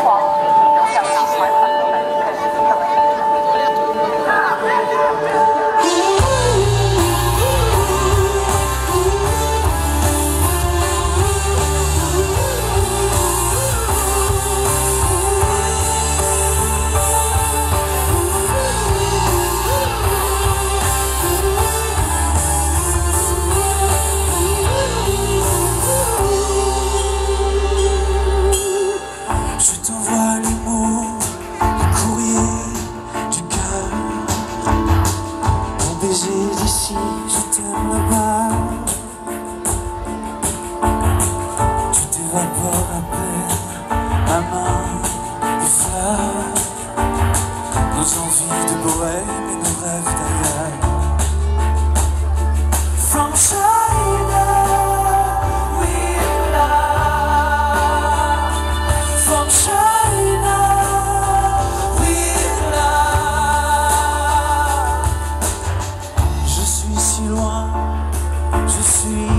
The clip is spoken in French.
D'ici, je t'aime là-bas. Tu t'évapores à peine, ma main, des fleurs, nos envies de bohème et nos rêves d'ailleurs. From China, we love. From China, we love. Je suis si loin, je suis